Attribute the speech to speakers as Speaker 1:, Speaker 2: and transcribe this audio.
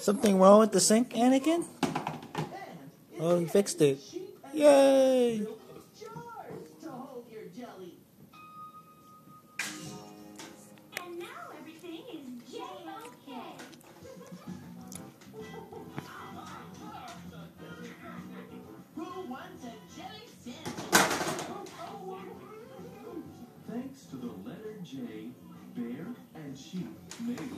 Speaker 1: Something wrong with the sink, Anakin? Oh, he fixed it. Yay!
Speaker 2: And now everything is J-OK. Who wants a jelly sandwich?
Speaker 3: Thanks to the letter J, bear and sheep made